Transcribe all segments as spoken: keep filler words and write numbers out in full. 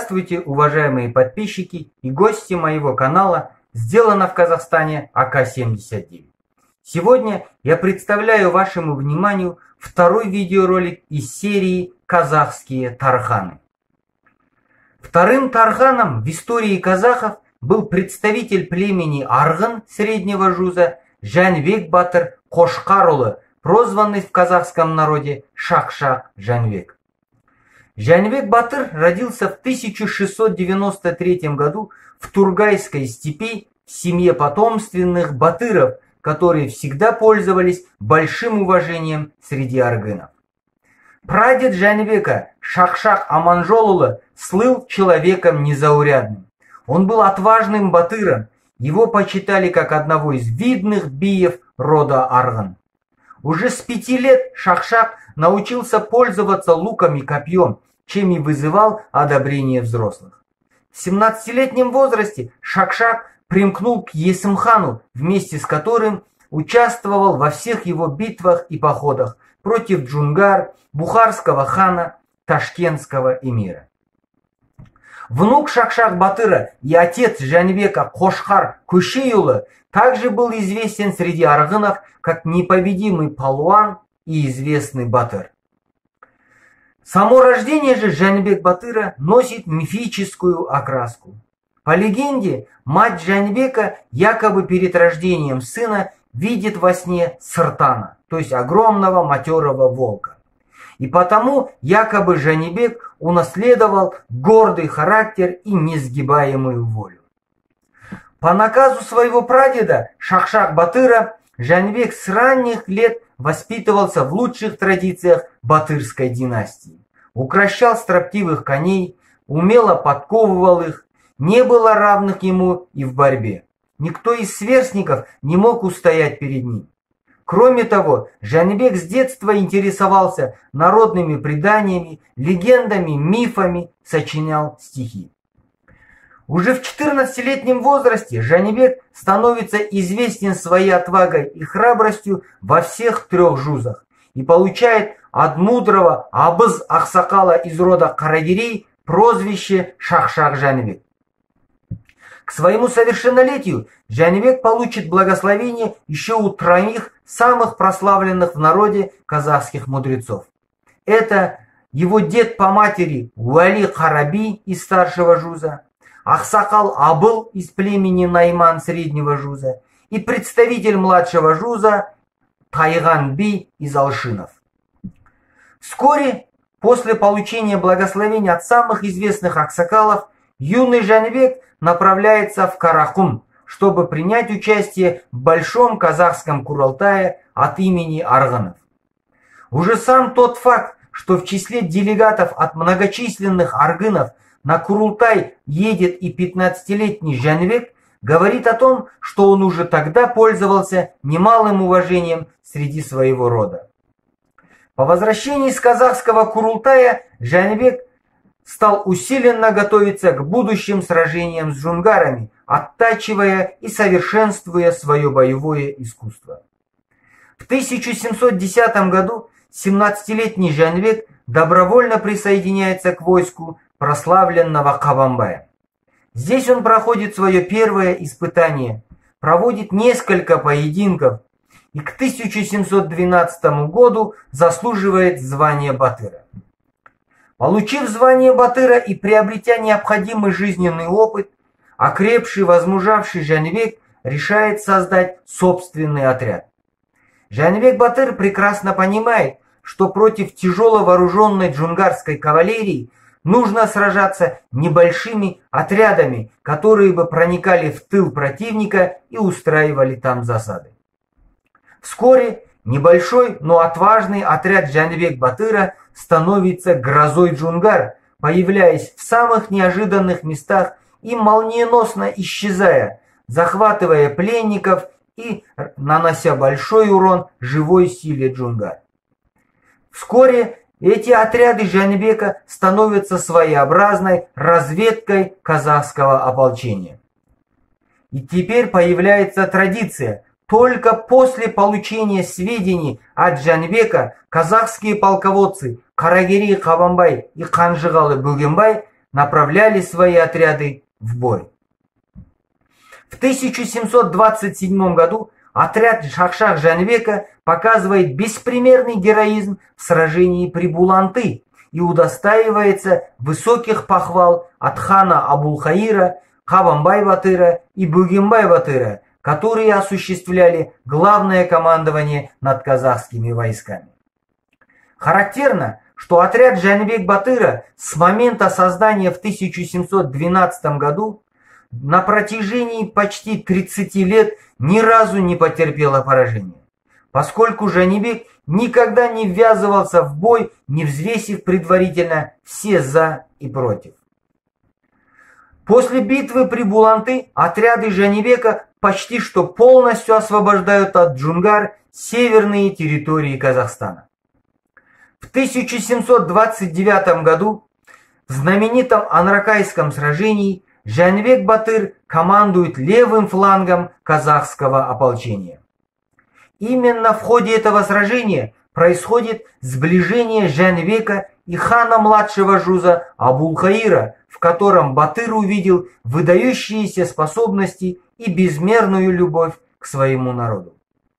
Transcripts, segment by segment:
Здравствуйте, уважаемые подписчики и гости моего канала «Сделано в Казахстане А К семьдесят девять». Сегодня я представляю вашему вниманию второй видеоролик из серии «Казахские тарханы». Вторым тарханом в истории казахов был представитель племени Арғын Среднего Жуза Жәнібек Батыр Қошқарұлы, прозванный в казахском народе Шақшақ Жәнібек. Жәнібек Батыр родился в тысяча шестьсот девяносто третьем году в Тургайской степи в семье потомственных батыров, которые всегда пользовались большим уважением среди аргынов. Прадед Жәнібека Шақшақ Аманжолұлы слыл человеком незаурядным. Он был отважным батыром, его почитали как одного из видных биев рода Арғын. Уже с пяти лет Шақшақ научился пользоваться луком и копьем, чем и вызывал одобрение взрослых. В семнадцатилетнем возрасте Шақшақ примкнул к Есімхану, вместе с которым участвовал во всех его битвах и походах против джунгар, бухарского хана, ташкентского эмира. Внук Шақшақ Батыра и отец Жәнібека Қошқар Көшейұлы также был известен среди арғынов как непобедимый палуан и известный батыр. Само рождение же Жәнібек Батыра носит мифическую окраску. По легенде, мать Жәнібека якобы перед рождением сына видит во сне сыртана, то есть огромного матерого волка. И потому якобы Жәнібек унаследовал гордый характер и несгибаемую волю. По наказу своего прадеда Шақшақ Батыра Жәнібек с ранних лет воспитывался в лучших традициях батырской династии. Укращал строптивых коней, умело подковывал их, не было равных ему и в борьбе. Никто из сверстников не мог устоять перед ним. Кроме того, Жәнібек с детства интересовался народными преданиями, легендами, мифами, сочинял стихи. Уже в четырнадцатилетнем возрасте Жәнібек становится известен своей отвагой и храбростью во всех трех жузах и получает от мудрого Абыз Ақсақала из рода Қарагерей прозвище Шақшақ Жәнібек. К своему совершеннолетию Жәнібек получит благословение еще у троих самых прославленных в народе казахских мудрецов. Это его дед по матери Уәли Қараби из старшего жуза, Ақсақал Абыл из племени Найман Среднего Жуза и представитель младшего жуза Тайған Би из Алшинов. Вскоре после получения благословения от самых известных аксакалов юный Жәнібек направляется в Карахум, чтобы принять участие в большом казахском Курултае от имени арғынов. Уже сам тот факт, что в числе делегатов от многочисленных аргынов на Курултай едет и пятнадцатилетний Жәнібек, говорит о том, что он уже тогда пользовался немалым уважением среди своего рода. По возвращении с казахского Курултая Жәнібек стал усиленно готовиться к будущим сражениям с джунгарами, оттачивая и совершенствуя свое боевое искусство. В тысяча семьсот десятом году семнадцатилетний Жәнібек добровольно присоединяется к войску прославленного Қабанбая. Здесь он проходит свое первое испытание, проводит несколько поединков и к тысяча семьсот двенадцатому году заслуживает звания батыра. Получив звание батыра и приобретя необходимый жизненный опыт, окрепший, возмужавший Жәнібек решает создать собственный отряд. Жәнібек Батыр прекрасно понимает, что против тяжело вооруженной джунгарской кавалерии нужно сражаться небольшими отрядами, которые бы проникали в тыл противника и устраивали там засады. Вскоре небольшой, но отважный отряд Жәнібек Батыра становится грозой джунгар, появляясь в самых неожиданных местах и молниеносно исчезая, захватывая пленников и нанося большой урон живой силе джунгар. Вскоре эти отряды Жәнібека становятся своеобразной разведкой казахского ополчения. И теперь появляется традиция. Только после получения сведений от Жәнібека казахские полководцы Қарагерей Қабанбай и Қанжығалы Бөгенбай направляли свои отряды в бой. В тысяча семьсот двадцать седьмом году отряд Шахшах-Жанбека показывает беспримерный героизм в сражении при Буланты и удостаивается высоких похвал от хана Абулхаира, Қабанбай-Батыра и Бөгенбай-Батыра, которые осуществляли главное командование над казахскими войсками. Характерно, что отряд Жанбек-Батыра с момента создания в тысяча семьсот двенадцатом году на протяжении почти тридцати лет ни разу не потерпела поражения, поскольку Жанибек никогда не ввязывался в бой, не взвесив предварительно все «за» и «против». После битвы при Буланты отряды Жанибека почти что полностью освобождают от джунгар северные территории Казахстана. В тысяча семьсот двадцать девятом году в знаменитом Анракайском сражении Жанбек-Батыр командует левым флангом казахского ополчения. Именно в ходе этого сражения происходит сближение Жанбека и хана младшего Жуза Абулхаира, в котором Батыр увидел выдающиеся способности и безмерную любовь к своему народу.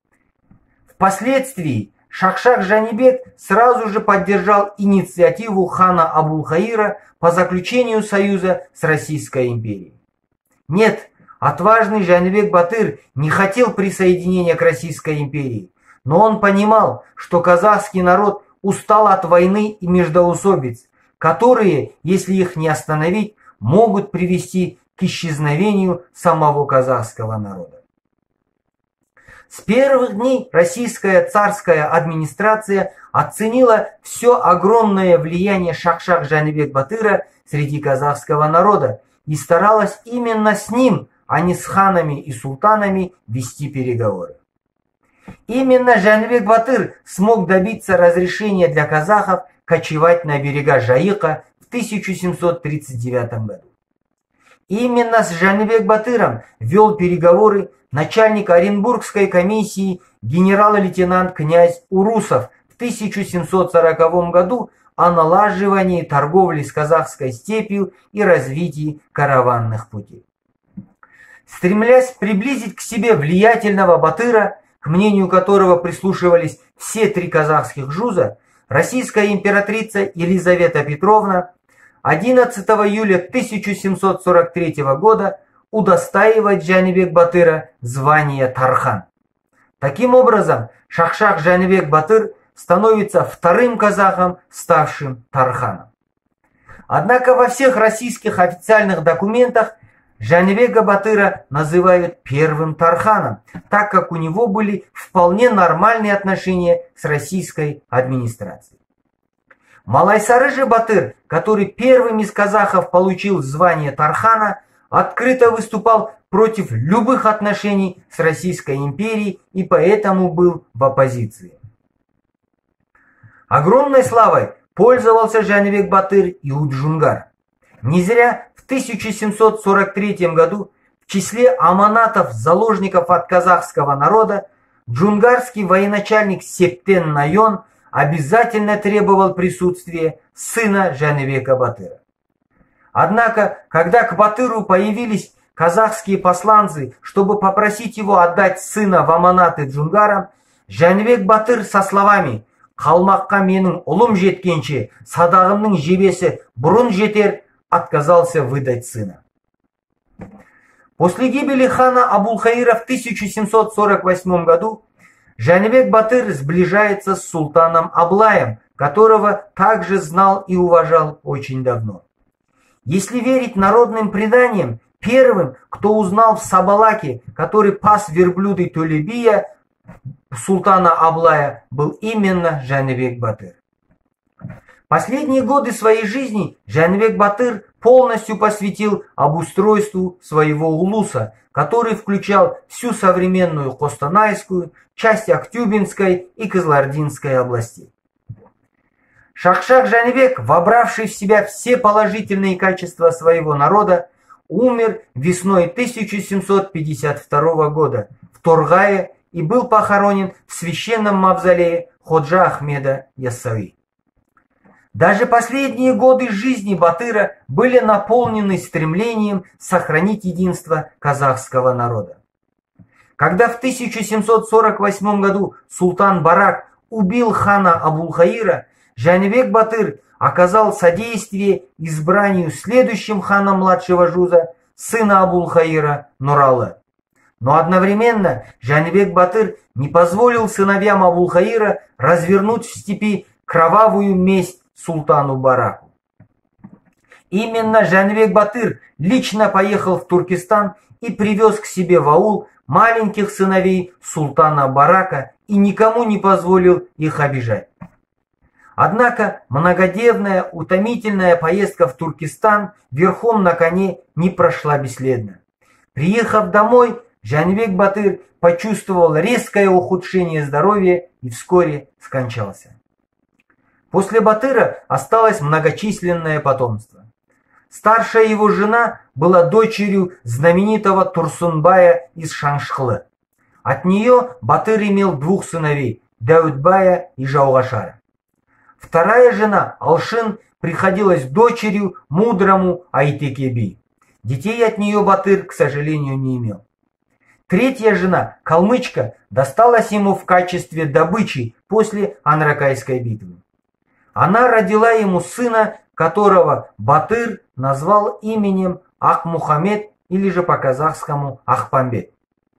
Впоследствии Шахшах-Жанибек сразу же поддержал инициативу хана Абулхаира по заключению союза с Российской империей. Нет, отважный Жанбек-Батыр не хотел присоединения к Российской империи, но он понимал, что казахский народ устал от войны и междоусобиц, которые, если их не остановить, могут привести к исчезновению самого казахского народа. С первых дней российская царская администрация оценила все огромное влияние Шахшах-Жанбек-Батыра среди казахского народа и старалась именно с ним, а не с ханами и султанами, вести переговоры. Именно Жанбек-Батыр смог добиться разрешения для казахов кочевать на берега Жайыка в тысяча семьсот тридцать девятом году. Именно с Жанбек-Батыром вел переговоры начальник Оренбургской комиссии генерал-лейтенант князь Урусов в тысяча семьсот сороковом году о налаживании торговли с казахской степью и развитии караванных путей. Стремлясь приблизить к себе влиятельного Батыра, к мнению которого прислушивались все три казахских жуза, российская императрица Елизавета Петровна одиннадцатого июля тысяча семьсот сорок третьего года удостаивает Жанбек-Батыра звания Тархан. Таким образом, Шахшах-Жанбек-Батыр становится вторым казахом, ставшим Тарханом. Однако во всех российских официальных документах Жанбека-Батыра называют первым Тарханом, так как у него были вполне нормальные отношения с российской администрацией. Малайсары же Батыр, который первым из казахов получил звание Тархана, открыто выступал против любых отношений с Российской империей и поэтому был в оппозиции. Огромной славой пользовался Жанбек-Батыр и у джунгар. Не зря в тысяча семьсот сорок третьем году в числе аманатов заложников от казахского народа джунгарский военачальник Септен Найон обязательно требовал присутствия сына Жанбека-Батыра. Однако, когда к Батыру появились казахские посланцы, чтобы попросить его отдать сына в аманаты джунгарам, Жанбек-Батыр со словами «Қалмаққа менің ұлым жеткенше, садағымның жебесі бұрын жетер» отказался выдать сына. После гибели хана Абулхаира в тысяча семьсот сорок восьмом году Жанбек-Батыр сближается с султаном Аблаем, которого также знал и уважал очень давно. Если верить народным преданиям, первым, кто узнал в Сабалаке, который пас верблюды Толебия, султана Аблая, был именно Жанбек-Батыр. Последние годы своей жизни Жанбек-Батыр полностью посвятил обустройству своего улуса, который включал всю современную Костанайскую, часть Актюбинской и Кызылординской областей. Шахшах-Жанбек, вобравший в себя все положительные качества своего народа, умер весной тысяча семьсот пятьдесят второго года в Торгае и был похоронен в священном мавзолее Ходжа Ахмеда Яссауи. Даже последние годы жизни Батыра были наполнены стремлением сохранить единство казахского народа. Когда в тысяча семьсот сорок восьмом году султан Барак убил хана Абулхаира, Жәнібек Батыр оказал содействие избранию следующим ханом младшего Жуза, сына Абулхаира, Нуралы. Но одновременно Жәнібек Батыр не позволил сыновьям Абулхаира развернуть в степи кровавую месть султану Бараку. Именно Жәнібек Батыр лично поехал в Туркестан и привез к себе в аул маленьких сыновей султана Барака и никому не позволил их обижать. Однако многодневная, утомительная поездка в Туркестан верхом на коне не прошла бесследно. Приехав домой, Жәнібек Батыр почувствовал резкое ухудшение здоровья и вскоре скончался. После Батыра осталось многочисленное потомство. Старшая его жена была дочерью знаменитого Турсунбая из Шаншхлы. От нее Батыр имел двух сыновей – Дәуітбая и Жауғашара. Вторая жена, Алшин, приходилась дочерью мудрому Айтеке би. Детей от нее Батыр, к сожалению, не имел. Третья жена, Калмычка, досталась ему в качестве добычи после Анракайской битвы. Она родила ему сына, которого Батыр назвал именем Ах-Мухаммед или же по-казахскому Ахпамбет.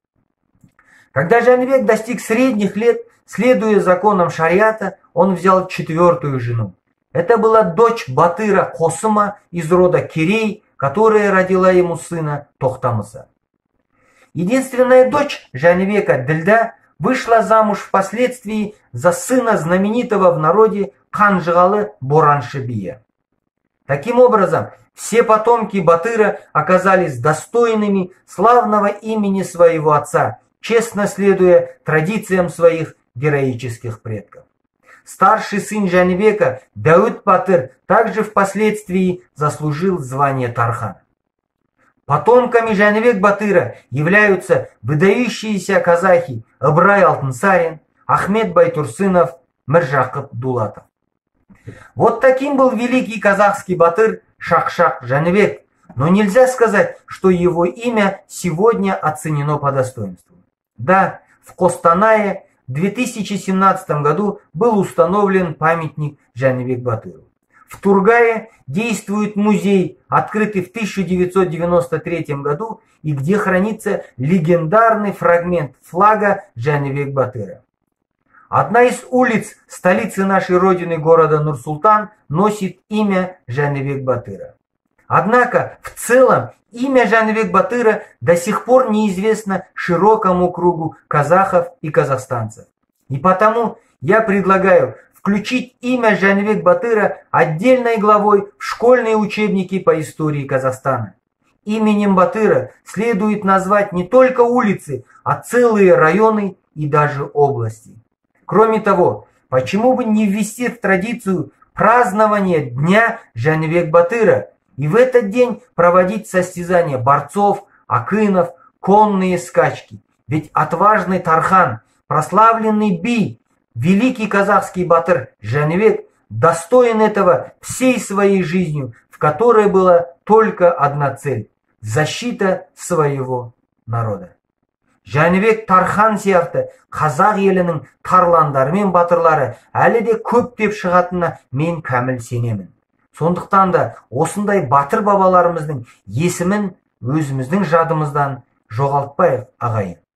Когда Жәнібек достиг средних лет, следуя законам шариата, он взял четвертую жену. Это была дочь Батыра Косыма из рода Керей, которая родила ему сына Тохтамыса. Единственная дочь Жәнібека, Ділда, вышла замуж впоследствии за сына знаменитого в народе Қанжығалы Бораншыбия. Таким образом, все потомки Батыра оказались достойными славного имени своего отца, честно следуя традициям своих героических предков. Старший сын Жәнібека, Дәуіт Батыр, также впоследствии заслужил звание Тархана. Потомками Жәнібек Батыра являются выдающиеся казахи Ыбырай Алтынсарин, Ахмет Байтурсынов, Міржақып Дулатов. Вот таким был великий казахский батыр Шақшақ Жәнібек, но нельзя сказать, что его имя сегодня оценено по достоинству. Да, в Костанае в две тысячи семнадцатом году был установлен памятник Жәнібек Батыру. В Тургае действует музей, открытый в тысяча девятьсот девяносто третьем году и где хранится легендарный фрагмент флага Жәнібек Батыра. Одна из улиц столицы нашей родины, города Нур-Султан, носит имя Жәнібек Батыра. Однако, в целом, имя Жәнібек Батыра до сих пор неизвестно широкому кругу казахов и казахстанцев. И потому я предлагаю включить имя Жәнібек Батыра отдельной главой в школьные учебники по истории Казахстана. Именем Батыра следует назвать не только улицы, а целые районы и даже области. Кроме того, почему бы не ввести в традицию празднование Дня Жәнібек Батыра и в этот день проводить состязания борцов, акынов, конные скачки? Ведь отважный Тархан, прославленный би, великий казахский батыр Жәнібек достоин этого всей своей жизнью, в которой была только одна цель – защита своего народа. Жәнібек Тархан сияқты қазақ елінің тарландары мен батырлары әлі де көп деп шығатынына мен кәміл сенемін. Сондықтан да осындай батыр бабаларымыздың есімін өзіміздің жадымыздан жоғалтпайық, ағайын.